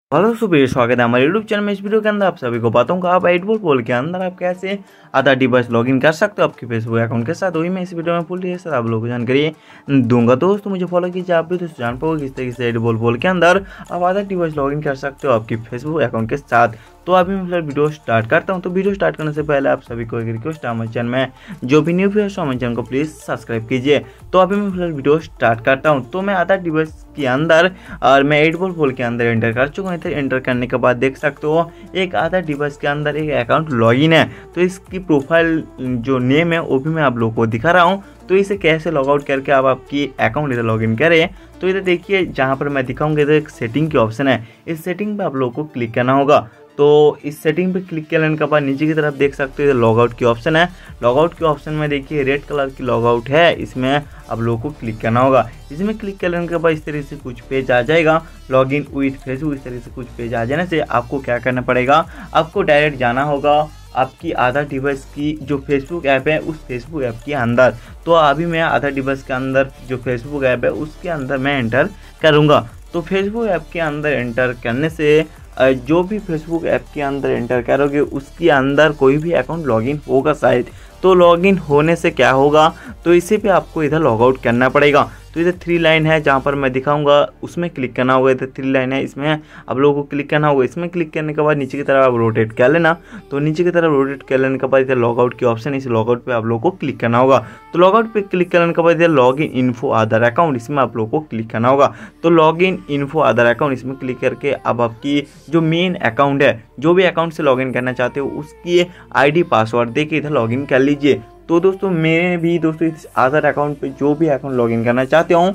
Hello सुबह, स्वागत है हमारे यूट्यूब चैनल में। इस वीडियो के अंदर आप सभी को बताऊंगा आप 8 पोल के अंदर आप कैसे आधा डिवाइस लॉगिन कर सकते हो आपके फेसबुक अकाउंट के साथ। वही मैं इस वीडियो में फुल डिटेल्स आप लोगों को जानकारी दूंगा। दोस्तों मुझे फॉलो कीजिए, आप भी दोस्तों जान पाओगे किस तरीके से 8 पोल के अंदर आप आधा डिवाइस लॉगिन कर सकते हो आपके फेसबुक अकाउंट के साथ। तो अभी मैं फिलहाल वीडियो स्टार्ट करता हूं। तो वीडियो स्टार्ट करने से पहले आप सभी को एक रिक्वेस्ट है, हमारे चैनल में जो भी न्यू व्यूअर्स हो हमारे चैनल को प्लीज़ सब्सक्राइब कीजिए। तो अभी मैं फिलहाल वीडियो स्टार्ट करता हूं। तो मैं आधा डिवाइस के अंदर और मैं 8 पोल के अंदर एंटर कर चुका हूँ। एंटर करने के बाद देख सकते हो एक आधा डिवाइस के अंदर एक अकाउंट लॉगिन है। तो इसकी प्रोफाइल जो नेम है वो भी मैं आप लोगों को दिखा रहा हूँ। तो इसे कैसे लॉग आउट करके आप आपकी अकाउंट इधर लॉगिन करें, तो इधर देखिए जहाँ पर मैं दिखाऊंगा इधर एक सेटिंग की ऑप्शन है। इस सेटिंग पे आप लोगों को क्लिक करना होगा। तो इस सेटिंग पे क्लिक करने के बाद नीचे की तरफ देख सकते हो इधर लॉग आउट की ऑप्शन है। लॉग आउट के ऑप्शन में देखिए रेड कलर की लॉग आउट है, इसमें आप लोगों को क्लिक करना होगा। इसमें क्लिक करने के बाद इस तरीके से कुछ पेज आ जाएगा, लॉगिन विद फेसबुक। इस तरीके से कुछ पेज आ जाने से आपको क्या करना पड़ेगा, आपको डायरेक्ट जाना होगा आपकी आधा डिवाइस की जो फेसबुक ऐप है उस फेसबुक ऐप के अंदर। तो अभी मैं आधा डिवाइस के अंदर जो फेसबुक ऐप है उसके अंदर मैं एंटर करूँगा। तो फेसबुक ऐप के अंदर एंटर करने से जो भी फेसबुक ऐप के अंदर एंटर करोगे उसके अंदर कोई भी अकाउंट लॉगिन होगा शायद। तो लॉगिन होने से क्या होगा, तो इसी पे आपको इधर लॉग आउट करना पड़ेगा। तो इधर 3 लाइन है जहाँ पर मैं दिखाऊंगा उसमें क्लिक करना होगा। इधर 3 लाइन है, इसमें आप लोगों को क्लिक करना होगा। इसमें क्लिक करने के बाद नीचे की तरफ आप रोटेट कर लेना। तो नीचे की तरफ रोटेट कर लेने के बाद इधर लॉग आउट की ऑप्शन है, इस लॉग आउट पे आप लोगों को क्लिक करना होगा। तो लॉग आउट पे क्लिक करने के बाद इधर log in info Aadhaar account, इसमें आप लोगों को क्लिक करना होगा। तो log in info Aadhaar account इसमें क्लिक करके अब आपकी जो मेन अकाउंट है, जो भी अकाउंट से लॉगिन करना चाहते हो उसकी ID पासवर्ड दे के इधर लॉगिन कर लीजिए। तो दोस्तों मेरे भी दोस्तों इस आधार अकाउंट पे जो भी अकाउंट लॉगिन करना चाहते हूँ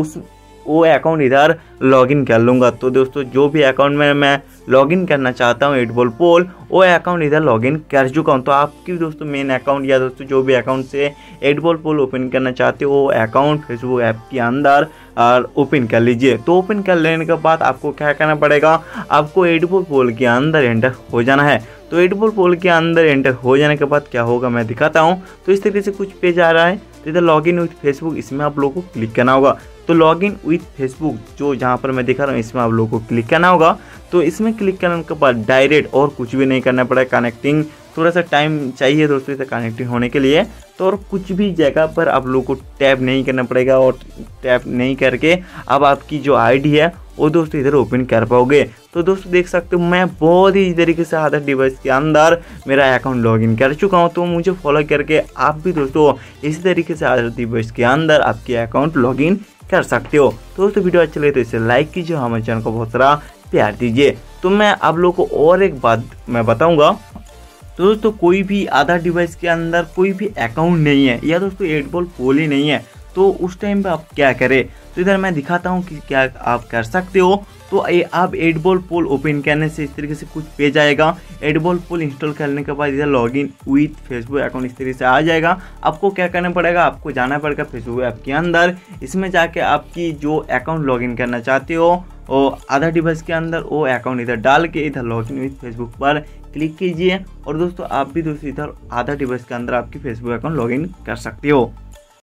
वो अकाउंट इधर लॉगिन कर लूँगा। तो दोस्तों जो भी अकाउंट में मैं लॉगिन करना चाहता हूँ 8 पोल वो अकाउंट इधर लॉगिन कर चुका हूँ। तो आपकी दोस्तों मेन अकाउंट या दोस्तों जो भी अकाउंट से 8 पोल ओपन करना चाहते हो वो अकाउंट फेसबुक ऐप के अंदर ओपन कर लीजिए। तो ओपन कर लेने के बाद आपको क्या करना पड़ेगा, आपको 8 पोल के अंदर एंटर हो जाना है। तो 8 पोल के अंदर एंटर हो जाने के बाद क्या होगा मैं दिखाता हूँ। तो इस तरीके से कुछ पेज आ रहा है। तो इधर लॉगिन विथ फेसबुक इसमें आप लोगों को क्लिक करना होगा। तो लॉगिन विथ फेसबुक जो जहाँ पर मैं दिखा रहा हूँ इसमें आप लोगों को क्लिक करना होगा। तो इसमें क्लिक करने के बाद डायरेक्ट और कुछ भी नहीं करना पड़ेगा, कनेक्टिंग थोड़ा सा टाइम चाहिए दोस्तों इसे कनेक्टिंग होने के लिए। तो और कुछ भी जगह पर आप लोगों को टैप नहीं करना पड़ेगा और टैप नहीं करके अब आपकी जो ID है वो दोस्तों इधर ओपन कर पाओगे। तो दोस्तों देख सकते हो मैं बहुत ही तरीके से आधा डिवाइस के अंदर मेरा अकाउंट लॉगिन कर चुका हूँ। तो मुझे फॉलो करके आप भी दोस्तों इसी तरीके से आधा डिवाइस के अंदर आपके अकाउंट लॉगिन कर सकते हो। तो दोस्तों वीडियो अच्छा लगे तो इसे लाइक कीजिए, हमारे चैनल को बहुत सारा प्यार दीजिए। तो मैं आप लोगों को और एक बात मैं बताऊंगा। तो दोस्तों कोई भी आधा डिवाइस के अंदर कोई भी अकाउंट नहीं है या दोस्तों 8 पोल ही नहीं है, तो उस टाइम पे आप क्या करें। तो इधर मैं दिखाता हूँ कि क्या आप कर सकते हो। तो आप 8 पोल ओपन करने से इस तरीके से कुछ पेज आएगा। 8 पोल इंस्टॉल करने के बाद इधर लॉगिन विथ फेसबुक अकाउंट इस तरीके से आ जाएगा। आपको क्या करना पड़ेगा, आपको जाना पड़ेगा फेसबुक ऐप के अंदर। इसमें जाके आपकी जो अकाउंट लॉगिन करना चाहते हो और आधा डिवाइस के अंदर वो अकाउंट इधर डाल के इधर लॉगिन विथ फेसबुक पर क्लिक कीजिए। और दोस्तों आप भी दोस्तों इधर आधा डिवाइस के अंदर आपकी फेसबुक अकाउंट लॉगिन कर सकते हो।